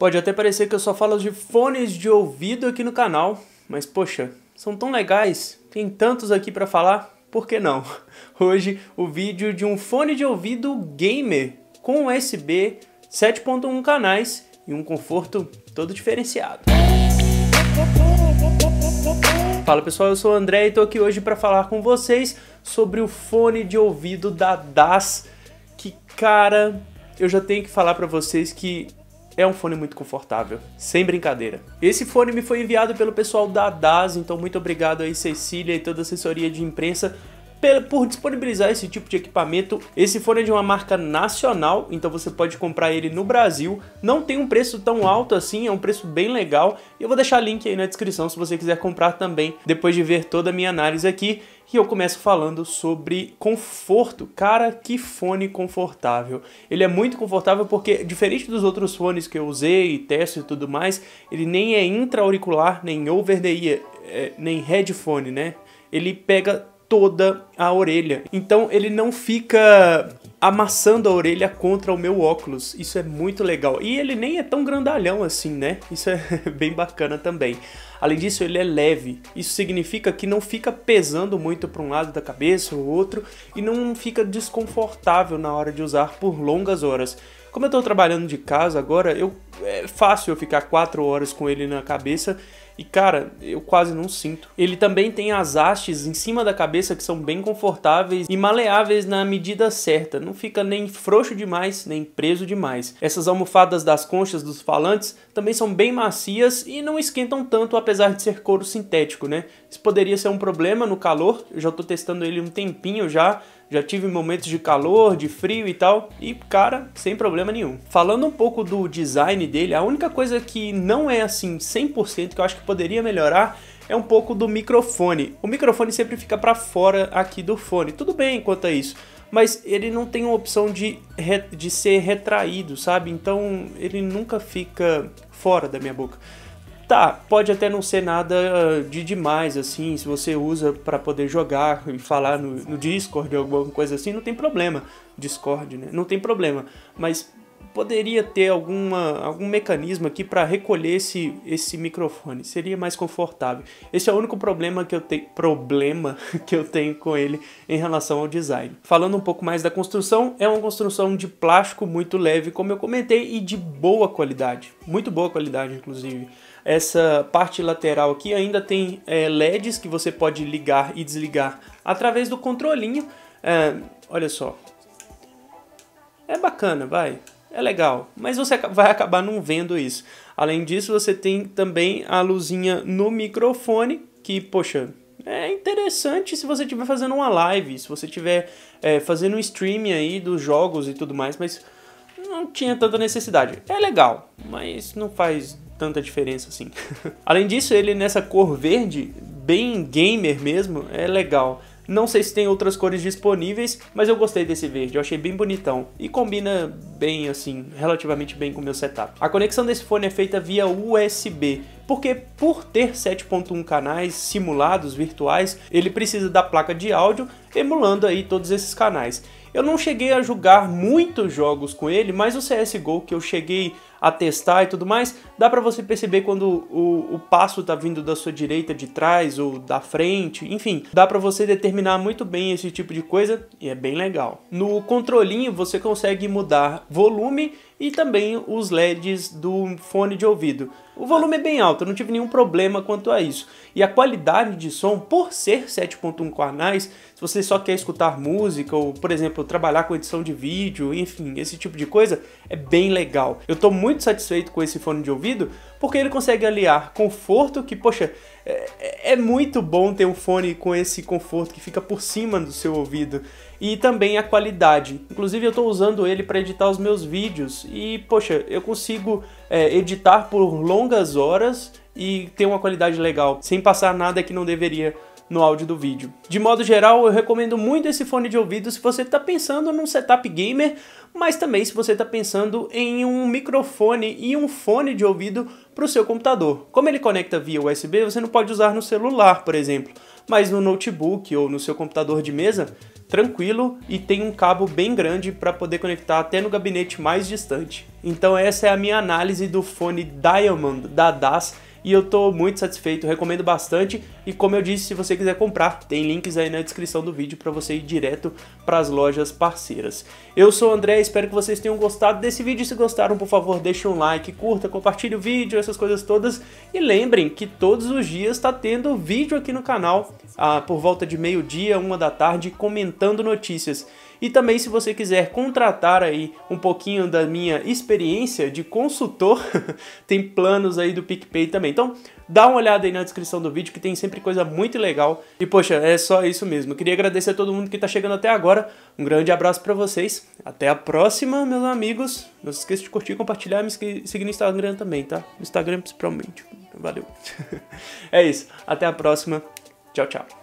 Pode até parecer que eu só falo de fones de ouvido aqui no canal, mas poxa, são tão legais, tem tantos aqui para falar, por que não? Hoje o vídeo de um fone de ouvido gamer com USB, 7.1 canais e um conforto todo diferenciado. Fala pessoal, eu sou o André e estou aqui hoje para falar com vocês sobre o fone de ouvido da DAS, que cara, eu já tenho que falar para vocês que é um fone muito confortável, sem brincadeira. Esse fone me foi enviado pelo pessoal da DAS, então muito obrigado aí Cecília e toda a assessoria de imprensa por disponibilizar esse tipo de equipamento. Esse fone é de uma marca nacional, então você pode comprar ele no Brasil. Não tem um preço tão alto assim, é um preço bem legal. E eu vou deixar link aí na descrição se você quiser comprar também, depois de ver toda a minha análise aqui. E eu começo falando sobre conforto. Cara, que fone confortável. Ele é muito confortável porque, diferente dos outros fones que eu usei, testo e tudo mais, ele nem é intra-auricular, nem over-the-ear, nem headphone, né? Ele pega toda a orelha, então ele não fica amassando a orelha contra o meu óculos. Isso é muito legal, e ele nem é tão grandalhão assim, né? Isso é bem bacana também. Além disso, ele é leve, isso significa que não fica pesando muito para um lado da cabeça ou outro, e não fica desconfortável na hora de usar por longas horas. Como eu estou trabalhando de casa agora, é fácil eu ficar 4 horas com ele na cabeça. E cara, eu quase não sinto. Ele também tem as hastes em cima da cabeça que são bem confortáveis e maleáveis na medida certa. Não fica nem frouxo demais, nem preso demais. Essas almofadas das conchas dos falantes também são bem macias e não esquentam tanto, apesar de ser couro sintético, né? Isso poderia ser um problema no calor. Eu já tô testando ele um tempinho já tive momentos de calor, de frio e tal, e cara, sem problema nenhum. Falando um pouco do design dele, a única coisa que não é assim 100% que eu acho que poderia melhorar é um pouco do microfone. O microfone sempre fica para fora aqui do fone, tudo bem quanto a isso, mas ele não tem uma opção de ser retraído, sabe? Então ele nunca fica fora da minha boca. Tá, pode até não ser nada de demais, assim, se você usa para poder jogar e falar no Discord ou alguma coisa assim, não tem problema. Discord, né? Não tem problema, mas poderia ter algum mecanismo aqui para recolher esse microfone, seria mais confortável. Esse é o único problema que eu tenho com ele em relação ao design. Falando um pouco mais da construção, é uma construção de plástico muito leve, como eu comentei, e de boa qualidade, muito boa qualidade inclusive. Essa parte lateral aqui ainda tem LEDs que você pode ligar e desligar através do controlinho. Olha só, é bacana, é legal, mas você vai acabar não vendo isso. Além disso, você tem também a luzinha no microfone, que, poxa, é interessante se você estiver fazendo uma live, se você estiver fazendo um streaming aí dos jogos e tudo mais, mas não tinha tanta necessidade. É legal, mas não faz tanta diferença assim. Além disso, ele nessa cor verde, bem gamer mesmo, é legal. Não sei se tem outras cores disponíveis, mas eu gostei desse verde, eu achei bem bonitão e combina bem assim, relativamente bem com o meu setup. A conexão desse fone é feita via USB, porque por ter 7.1 canais simulados virtuais, ele precisa da placa de áudio emulando aí todos esses canais. Eu não cheguei a jogar muitos jogos com ele, mas o CSGO que eu cheguei a testar e tudo mais, dá pra você perceber quando o passo tá vindo da sua direita, de trás ou da frente, enfim, dá pra você determinar muito bem esse tipo de coisa e é bem legal. No controlinho você consegue mudar volume e também os LEDs do fone de ouvido. O volume é bem alto, eu não tive nenhum problema quanto a isso. E a qualidade de som, por ser 7.1 canais, se você só quer escutar música ou, por exemplo, trabalhar com edição de vídeo, enfim, esse tipo de coisa, é bem legal. Eu tô muito satisfeito com esse fone de ouvido porque ele consegue aliar conforto, que, poxa, é muito bom ter um fone com esse conforto que fica por cima do seu ouvido, e também a qualidade. Inclusive eu estou usando ele para editar os meus vídeos e, poxa, eu consigo editar por longas horas e ter uma qualidade legal, sem passar nada que não deveria no áudio do vídeo. De modo geral, eu recomendo muito esse fone de ouvido se você está pensando num setup gamer, mas também se você está pensando em um microfone e um fone de ouvido para o seu computador. Como ele conecta via USB, você não pode usar no celular, por exemplo, mas no notebook ou no seu computador de mesa, tranquilo e tem um cabo bem grande para poder conectar até no gabinete mais distante. Então essa é a minha análise do fone Diamond da DAS e eu tô muito satisfeito, recomendo bastante. E como eu disse, se você quiser comprar, tem links aí na descrição do vídeo para você ir direto para as lojas parceiras. Eu sou o André, espero que vocês tenham gostado desse vídeo. Se gostaram, por favor, deixe um like, curta, compartilhe o vídeo, essas coisas todas. E lembrem que todos os dias está tendo vídeo aqui no canal, por volta de meio-dia, 1 da tarde, comentando notícias. E também, se você quiser contratar aí um pouquinho da minha experiência de consultor, tem planos aí do PicPay também. Então, dá uma olhada aí na descrição do vídeo que tem sempre coisa muito legal. E, poxa, é só isso mesmo. Eu queria agradecer a todo mundo que tá chegando até agora. Um grande abraço pra vocês. Até a próxima, meus amigos. Não se esqueça de curtir, compartilhar e me seguir no Instagram também, tá? No Instagram, principalmente. Valeu. É isso. Até a próxima. Tchau, tchau.